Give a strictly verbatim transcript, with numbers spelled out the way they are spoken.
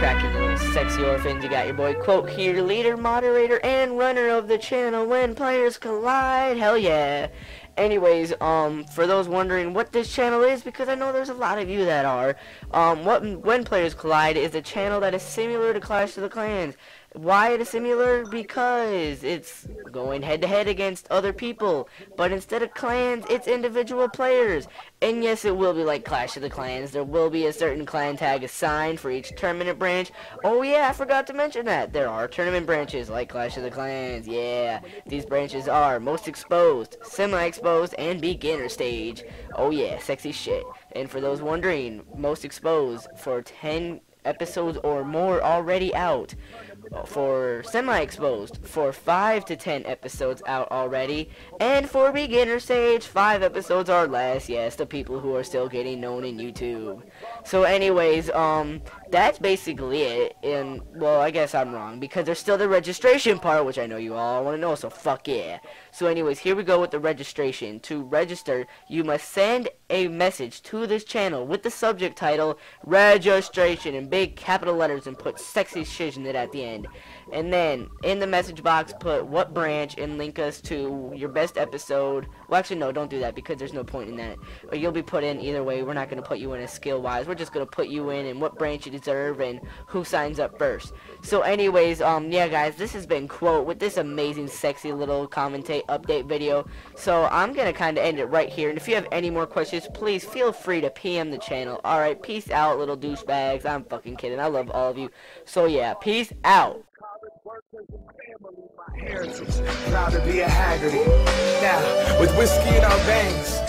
cracking, you little sexy orphans? You got your boy Quote here, leader, moderator, and runner of the channel When Players Collide. Hell yeah. Anyways, um, for those wondering what this channel is, because I know there's a lot of you that are, um, what When Players Collide is a channel that is similar to Clash of the Clans. Why it is similar? Because it's going head to head against other people, but instead of clans, it's individual players. And yes, it will be like Clash of the Clans. There will be a certain clan tag assigned for each tournament branch. Oh yeah, I forgot to mention that. There are tournament branches like Clash of the Clans. Yeah, these branches are most exposed, semi-exposed, and beginner stage. Oh yeah, sexy shit. And for those wondering, most exposed for ten episodes or more already out. For semi-exposed, for five to ten episodes out already, and for beginner stage, five episodes or less. Yes, the people who are still getting known in YouTube. So anyways, um, that's basically it. And, well, I guess I'm wrong, because there's still the registration part, which I know you all want to know, so fuck yeah. So anyways, here we go with the registration. To register, you must send a message to this channel with the subject title, registration, in big capital letters, and put sexy shit in it at the end. And then, in the message box, put what branch and link us to your best episode. Well, actually, no, don't do that, because there's no point in that. But you'll be put in either way. We're not going to put you in as skill-wise. We're just going to put you in and what branch you deserve and who signs up first. So anyways, um, yeah, guys, this has been Quote with this amazing, sexy little commentate update video. So I'm going to kind of end it right here. And if you have any more questions, please feel free to P M the channel. Alright, peace out, little douchebags. I'm fucking kidding. I love all of you. So yeah, peace out. Proud to be a Haggerty. Now, with whiskey in our veins,